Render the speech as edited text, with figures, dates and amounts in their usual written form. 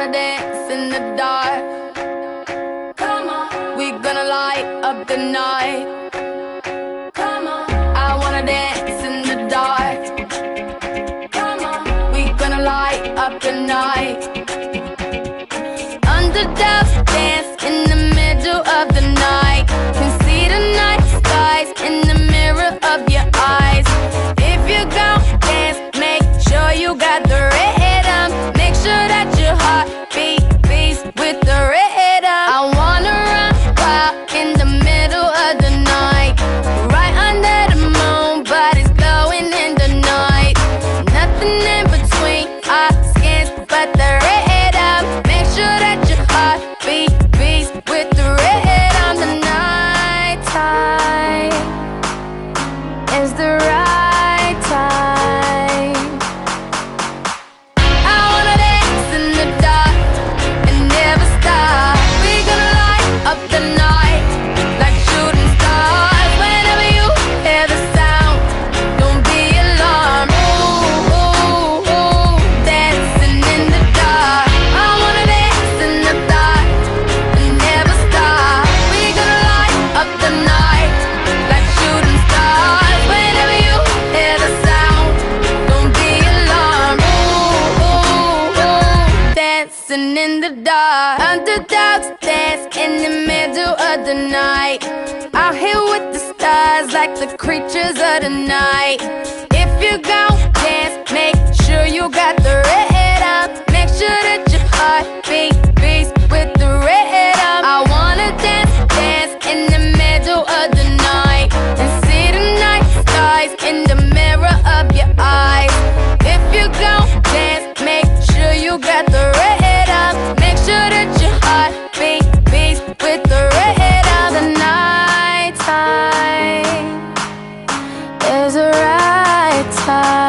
wanna dance in the dark. Come on, we gonna light up the night. Come on, I wanna dance in the dark. Come on, we gonna light up the night. Underdogs dance in the middle of the night. Can see the night skies in the mirror of your eyes. If you gon' dance, make sure you got the rhythm. Make sure that your heart beats with the rhythm. I wanna run wild in the middle of the night, right under the moon, body's glowing in the night. Nothing in between our skins but the rhythm. Make sure that your heart beats with the rhythm. The night time is the right time. I wanna dance in the dark and never stop. We gonna light up the night like shooting stars. Whenever you hear the sound, don't be alarmed. Ooh, ooh, ooh, dancing in the dark. I wanna dance in the dark and never stop. We gonna light up the night like shooting stars. Whenever you hear the sound, don't be alarmed. Ooh, ooh, ooh, dancing in the dark. Underdogs dance in the middle of the night. Out here with the stars like the creatures of the night. If you gon' dance, make sure you got the rhythm. Make sure that your heart beats with the rhythm. I wanna dance in the middle of the night and see the night skies in the mirror of your eyes. If you gon' dance, make sure you got the rhythm. Make sure that your heart beats with the rhythm. The night time is the right time.